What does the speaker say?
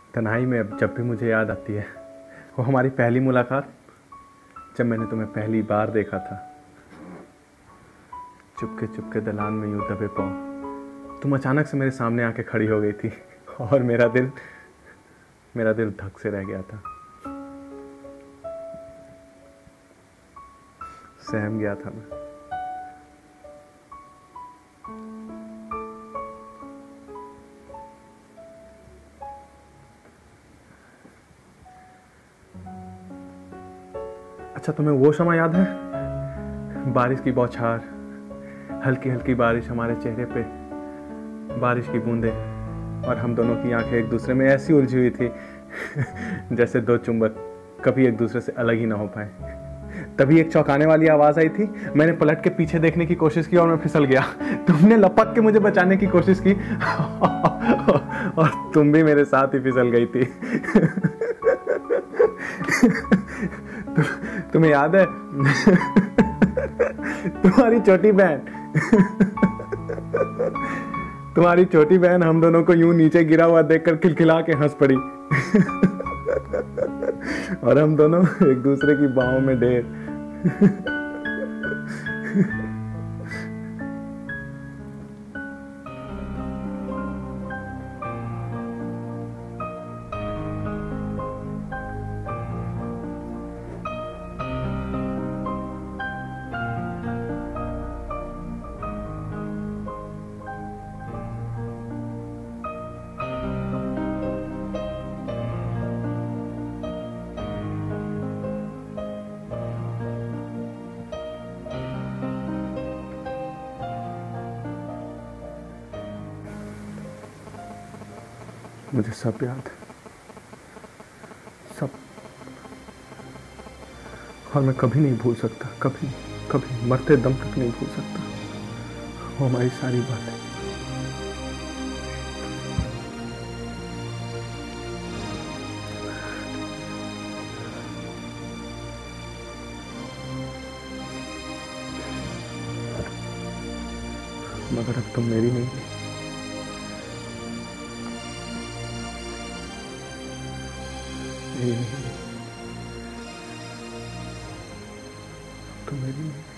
तन्हाई में अब जब भी मुझे याद आती है वो हमारी पहली मुलाकात, जब मैंने तुम्हें पहली बार देखा था। चुपके दलान में यूं दबे पाँव तुम अचानक से मेरे सामने आके खड़ी हो गई थी और मेरा दिल धक से रह गया था। सहम गया था मैं। अच्छा, तुम्हें वो समय याद है? बारिश की बौछार, हल्की हल्की बारिश हमारे चेहरे पे, बारिश की बूंदें और हम दोनों की आंखें एक दूसरे में ऐसी उलझी हुई थी जैसे दो चुंबक कभी एक दूसरे से अलग ही ना हो पाए। तभी एक चौंकाने वाली आवाज आई थी। मैंने पलट के पीछे देखने की कोशिश की और मैं फिसल गया। तुमने लपक के मुझे बचाने की कोशिश की और तुम भी मेरे साथ ही फिसल गई थी। तुम्हें याद है? तुम्हारी छोटी बहन हम दोनों को यूं नीचे गिरा हुआ देखकर खिलखिला के हंस पड़ी और हम दोनों एक दूसरे की बाहों में ढेर। मुझे सब याद है, सब। और मैं कभी नहीं भूल सकता, कभी मरते दम तक नहीं भूल सकता वो हमारी सारी बातें। मगर अब तुम मेरी नहीं, तो मेरी नहीं।